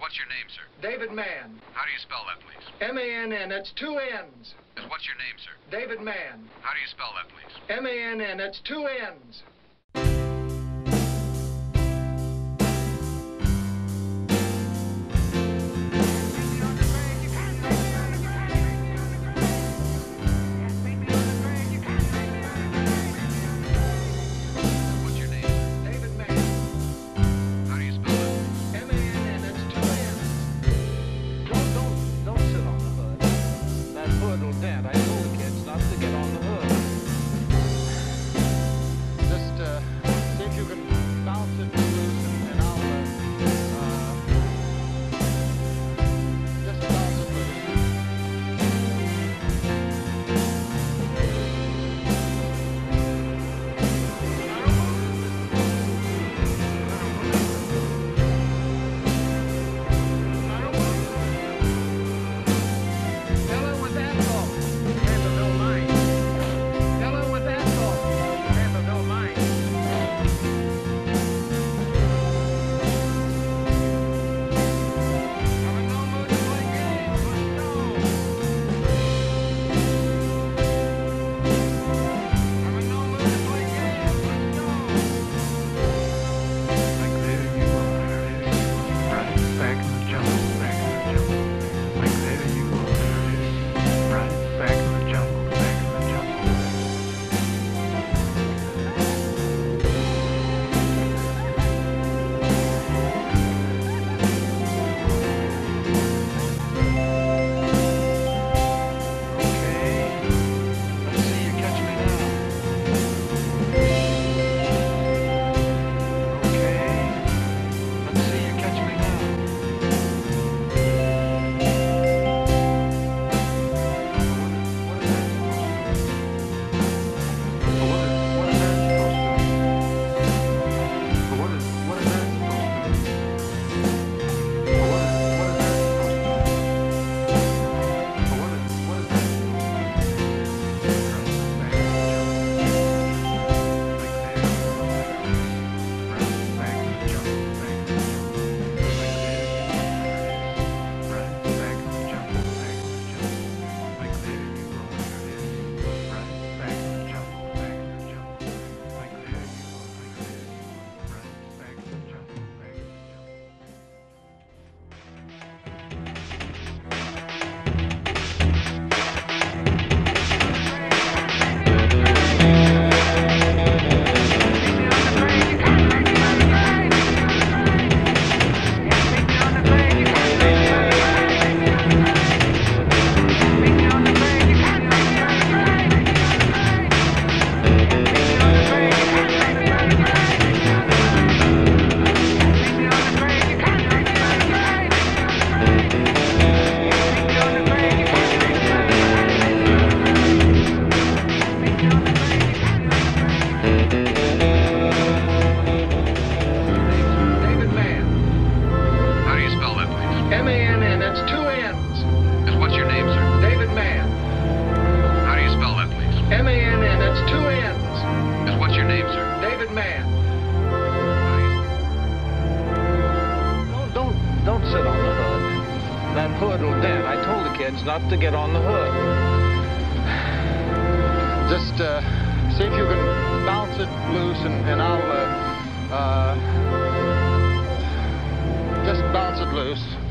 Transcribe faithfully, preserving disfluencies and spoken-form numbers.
What's your name, sir? David Mann. How do you spell that, please? M A N N, that's two N's. What's your name, sir? David Mann. How do you spell that, please? M A N N, that's two N's. What's your name, sir? David Mann. How do you spell that? M A N N, that's two N's. Don't, don't, don't sit on the hood. That hood will dent. I told the kids not to get on the hood. Just uh, see if you can bounce it loose and, and I'll, uh, uh, just bounce it loose. Hello with asphalt. Vanderbilt Mine. Hello with asphalt. Vanderbilt Mine. I'm in no mood to play games. Let's go. I'm in no mood to play games. Let's go. Like there you are, right back in the jungle, back in the jungle. Like there you are, right back in the jungle, back in the jungle. Okay, let's see you catch me now. Okay, let's see you catch me now. What is that supposed to be? But what is what is that supposed to be? But what is what is that supposed to be? But what is what is that supposed to be? Back in the jungle, back in the jungle, right back in the jungle, back in the jungle. Like there you are, right back in the jungle, back in the jungle. Like there you are, like there you are, right back in the jungle, back in the jungle. David Mann. How do you spell that, please? M A N N, that's two N's. What's your name, sir? David Mann. How do you spell that, please? M A N N, that's two N's. What's your name, sir? David Mann. How do you Don't, don't, don't sit on the hood. That hood will dent. I told the kids not to get on the hood. Just uh, see if you can bounce it loose and, and I'll uh, uh, just bounce it loose.